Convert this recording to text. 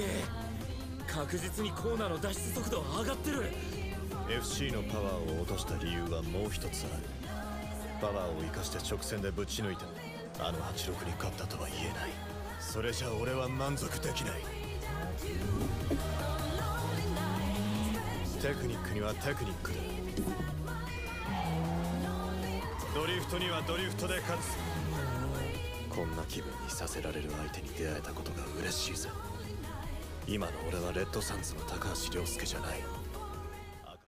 確実にコーナーの脱出速度は上がってる。 FC のパワーを落とした理由はもう一つある。パワーを生かして直線でぶち抜いたあの86に勝ったとは言えない。それじゃ俺は満足できない。テクニックにはテクニックだ。ドリフトにはドリフトで勝つ。こんな気分にさせられる相手に出会えたことが嬉しいぜ。今の俺はレッドサンズの高橋涼介じゃない。